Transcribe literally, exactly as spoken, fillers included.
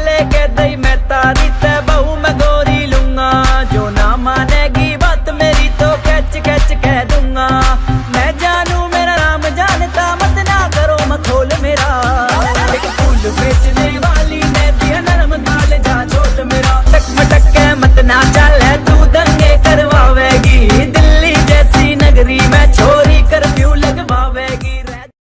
लेके दई मैं तारी ते बहू मैं गोरी लूंगा। जो ना मानेगी बात मेरी तो कैच कैच कह दूंगा। मैं जानू मेरा नाम जानता मत ना करो मखोल मेरा। एक फूल बेचने वाली मैं दिया नरम ताल जा छोल मेरा। टक मटक के मत ना चल तू दंगे करवावेगी। दिल्ली जैसी नगरी में छोड़